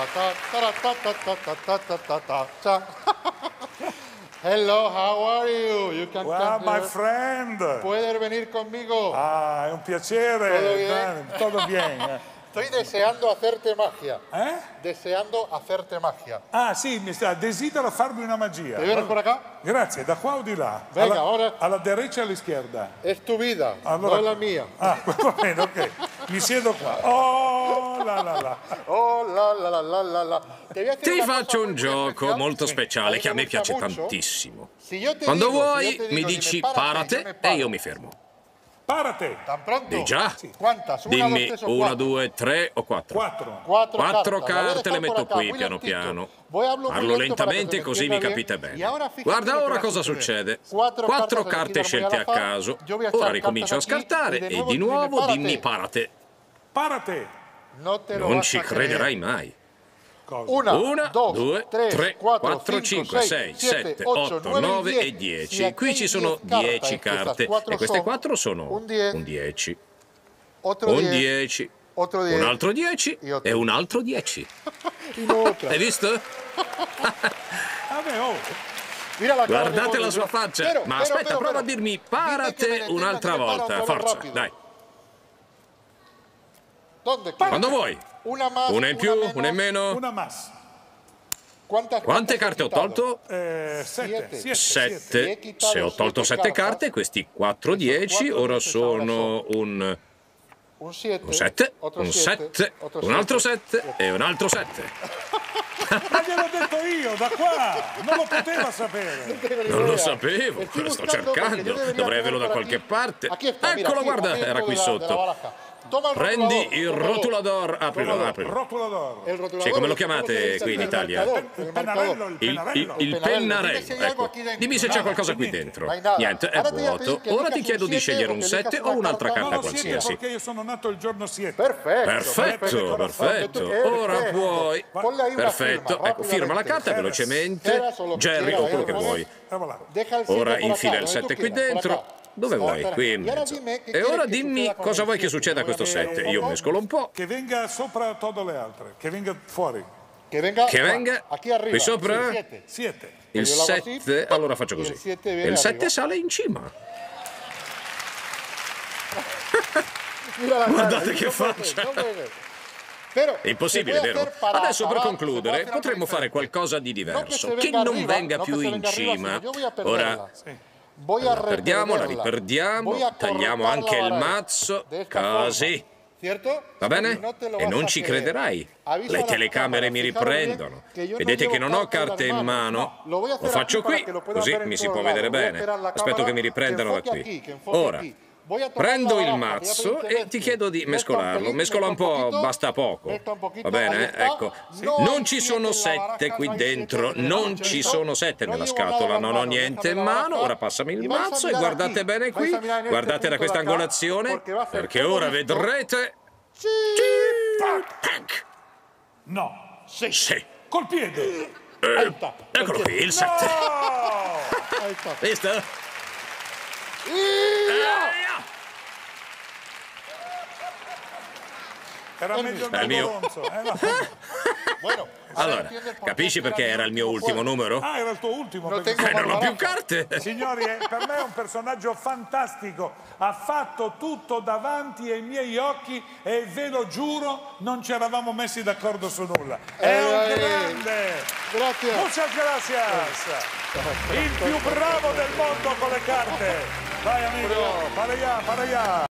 Hello, how are you? You can Well, come my here. friend. ¿Puedes venir conmigo? Ah, è un piacere. ¿Todo bien? Todo bien. Estoy deseando hacerte magia. Eh? Deseando hacerte magia. Ah, sì, desidero farmi una magia. ¿Te vienes por acá? Grazie, da qua o di là? Venga, ora. Alla derecha o all'izquierda? Es tu vida, Allora- no es la mía. Ah, va bene, ok. Mi siedo qua. Oh, la la la. Oh, la la la la la la. Te voy a hacer Ti una faccio cosa un muy gioco especial. molto speciale che a me gusta piace mucho. tantissimo. Si yo te Quando digo, vuoi si yo te mi digo, dici dime, parate yo me e paro. io mi fermo. Parate. ¿Tan pronto? Di già? ¿Cuántas? Una, dos, Dimmi tres o una, cuatro. due, tre o quattro. Quattro. Quattro cartas. Voy a carte le dejar por metto acá, qui muy piano lentito. piano. Hablo Parlo muy lento para que se lentamente me così mi entienda capite bien. bene. Y ahora fíjate Guarda lo que ora va a cosa suceder. succede. Quattro Quattro cartas carte elegidas scelte a muy al azar. caso. Yo voy a echar Ora ricomincio a cartas aquí scartare y de e di nuevo nuovo dimmi dimmi parate. Parate. No te lo Non vas ci a crederai creer. mai. Cosa? Una, dos, due, tres, tre, cuatro, quattro, cinco, cinque, sei, sei, sette, otto, nueve, nove e Si 10. aquí Qui hay ci sono 10 10 carte queste e queste son 4 sono un 10, un 10, otro un 10, 10, otro 10, un altro 10 e otro. e un altro 10. y lo otra. Hai visto? Vabbè, oh. Mira la cara Guardate de la Boris, sua ¿no? faccia. Pero, Ma pero, aspetta, pero, prova a pero. dirmi Dime que me parate detenga, un'altra dime, para volta. un poco Forza, rápido. dai. ¿Dónde quieres? Quando vuoi. Una más, Una in più, menos. una in meno. Una mas. ¿Cuántas Quante cartas carte ho quitado? tolto? Sette. 7. Se ho tolto 7 carte, questi 4 10, ora sono un Un 7, un 7, otro un 7, 7, otro un altro siete. 7 e un altro 7. Ma gliel'ho detto io, da qua. Non lo poteva sapere. Non lo sapevo, Estoy sto buscando porque cercando, yo debería dovrei averlo da tener por qualche aquí. parte. Aquí está, mira, Eccolo, aquí, guarda, aquí era dentro qui de la sotto. baraja. Toma il Prendi il rotulador. rotulador, aprilo, Tómalo. aprilo. Rotulador. El rotulador. Sì, come lo es como chiamate se dice qui in el Italia? marcador, Il el pennarello, marcador. il pennarello. Il Pennarello. Dimmi se pennarello, hay algo ecco. aquí dentro. Dimmi se c'è Nada. qualcosa qui Dimmi. dentro. No hay nada. Niente, è Ahora te voy a vuoto. pedir que Ora ti elijas chiedo un di siete scegliere o un que elijas 7 una o un'altra carta. carta No, 7 qualsiasi. perché io sono nato il giorno 7. Perfetto. Perfetto. Ora puoi. Ponle ahí una Perfetto. firma, Ecco, firma la carta Era velocemente. solo Jerry era, o quello era, che era. vuoi. Voilà. Deja el siete Ora por acá, infila il donde tú 7 qui quieras, por dentro. acá. Dove vuoi? Aspetta. Qui in Y ahora mezzo. dime che E quieres ora che dimmi succeda con cosa el vuoi che siete. succeda a questo 7. Io mescolo un po'. Che venga sopra totte le altre. Che venga fuori. Que venga, Che venga aquí arriba. qui sopra. Sí, siete. 7. Il Io lavo così, 7, allora faccio e il così. 7 E viene il 7 arriba. sale in cima. Mira la cara, Guardate y che no puede faccia. ser, no puede ser. Pero, È impossibile, se puede vero? hacer para Adesso per acabar, concludere se puede hacer potremmo algo fare diferente. qualcosa di No diverso, se che venga non arriba, venga no più que se in venga arriba, cima. sino yo voy a Ora perderla. Voy a la perdiamo, la reperderla. riperdiamo, Voy a tagliamo cortarla anche il ahora, mazzo, de esta forma. così. ¿Cierto? Va bene? Y no te lo E vas non a ci creer. crederai. Avisa Le a las telecamere cámaras, mi fijaros bien riprendono. que yo no Vedete che llevo non ho carta carte en in las mano? manos. No, lo voy a hacer Lo faccio aquí para qui, que lo puedan così ver en mi si todos può vedere lados. Voy a bene. esperar la Aspetto cámara che mi riprendano da enfoque qui. aquí, que enfoque Ora, aquí. Voy a tomar prendo la il baraja, mazzo voy a pedirte e ti chiedo di mezza un mescolarlo. pelín, Mescola un mezza un po', poquito, basta poco. mezza un poquito, Va ahí bene? está. Ecco. No Non hay ci siete sono en la 7 baraja, qui no hay dentro, siete en la non baraja. ci sono 7 No nella llevo nada scatola, en non ho mano, niente in déjame la mano. baraja Ora passami il y vais a mazzo e mirar guardate aquí. bene qui. Vais a mirar en este Guardate da punto questa de acá, angolazione, porque va a ser perché todo ora listo. vedrete. Sí. Tac! No. Sì. Col piede. Ahí está. Eccolo qui, il 7. Oh! Ahí está. Visto? Era meglio il È il mio. Ronzo. No. Bueno, Allora, entiendes por qué capisci este perché era il mio ultimo numero? Ah, era il tuo ultimo. Non perché- tengo Non ho più baraja. carte. Signori, per me è un personaggio fantastico. Ha fatto tutto davanti ai miei occhi e ve lo giuro, non ci eravamo messi d'accordo su nulla. È un grande. Gracias. Muchas gracias. Il più bravo del mondo con le carte. Vai amico, para allá, para allá.